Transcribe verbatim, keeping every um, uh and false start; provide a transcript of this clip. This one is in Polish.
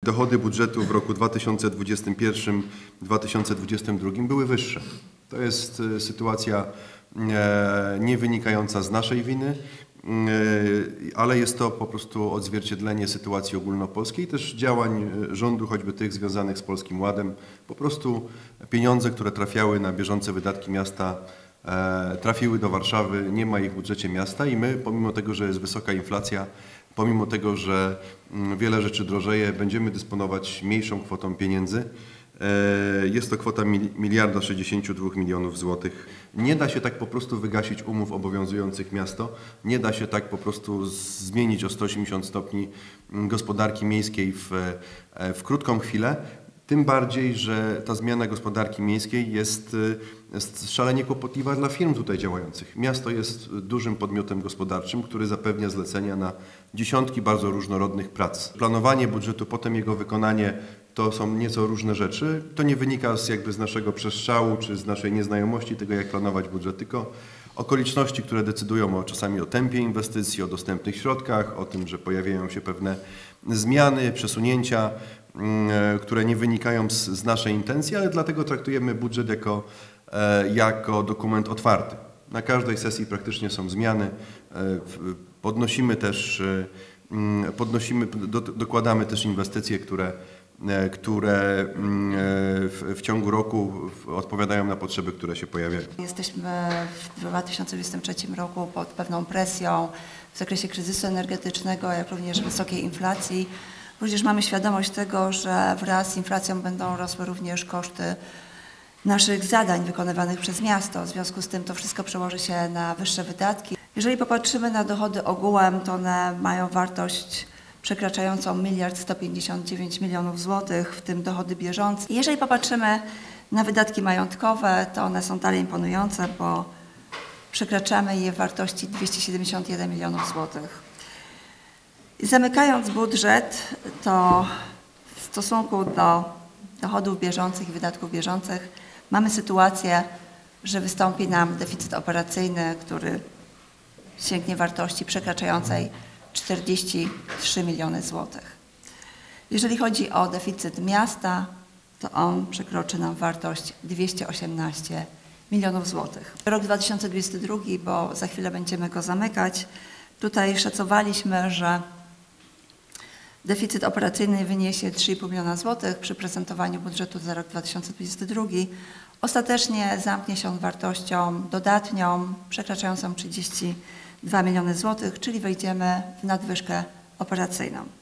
Dochody budżetu w roku dwa tysiące dwudziestym pierwszym - dwa tysiące dwudziestym drugim były wyższe. To jest sytuacja nie wynikająca z naszej winy, ale jest to po prostu odzwierciedlenie sytuacji ogólnopolskiej, też działań rządu, choćby tych związanych z Polskim Ładem. Po prostu pieniądze, które trafiały na bieżące wydatki miasta, trafiły do Warszawy, nie ma ich w budżecie miasta i my, pomimo tego, że jest wysoka inflacja, pomimo tego, że wiele rzeczy drożeje, będziemy dysponować mniejszą kwotą pieniędzy. Jest to kwota miliarda sześćdziesięciu dwóch milionów złotych. Nie da się tak po prostu wygasić umów obowiązujących miasto. Nie da się tak po prostu zmienić o sto osiemdziesiąt stopni gospodarki miejskiej w, w krótką chwilę. Tym bardziej, że ta zmiana gospodarki miejskiej jest, jest szalenie kłopotliwa dla firm tutaj działających. Miasto jest dużym podmiotem gospodarczym, który zapewnia zlecenia na dziesiątki bardzo różnorodnych prac. Planowanie budżetu, potem jego wykonanie to są nieco różne rzeczy. To nie wynika z, jakby z naszego przestrzału czy z naszej nieznajomości tego, jak planować budżet, tylko okoliczności, które decydują o, czasami o tempie inwestycji, o dostępnych środkach, o tym, że pojawiają się pewne zmiany, przesunięcia, które nie wynikają z, z naszej intencji, ale dlatego traktujemy budżet jako, jako dokument otwarty. Na każdej sesji praktycznie są zmiany. Podnosimy też, podnosimy, do, dokładamy też inwestycje, które, które w, w ciągu roku odpowiadają na potrzeby, które się pojawiają. Jesteśmy w dwa tysiące dwudziestym trzecim roku pod pewną presją w zakresie kryzysu energetycznego, jak również wysokiej inflacji. Również mamy świadomość tego, że wraz z inflacją będą rosły również koszty naszych zadań wykonywanych przez miasto. W związku z tym to wszystko przełoży się na wyższe wydatki. Jeżeli popatrzymy na dochody ogółem, to one mają wartość przekraczającą miliard sto pięćdziesiąt dziewięć milionów złotych, w tym dochody bieżące. Jeżeli popatrzymy na wydatki majątkowe, to one są dalej imponujące, bo przekraczamy je w wartości dwieście siedemdziesiąt jeden milionów złotych. Zamykając budżet, to w stosunku do dochodów bieżących i wydatków bieżących mamy sytuację, że wystąpi nam deficyt operacyjny, który sięgnie wartości przekraczającej czterdzieści trzy miliony złotych. Jeżeli chodzi o deficyt miasta, to on przekroczy nam wartość dwieście osiemnaście milionów złotych. Rok dwa tysiące dwudziesty drugi, bo za chwilę będziemy go zamykać, tutaj szacowaliśmy, że deficyt operacyjny wyniesie trzy i pół miliona złotych przy prezentowaniu budżetu za rok dwa tysiące dwudziesty drugi. Ostatecznie zamknie się on wartością dodatnią przekraczającą trzydzieści dwa miliony złotych, czyli wejdziemy w nadwyżkę operacyjną.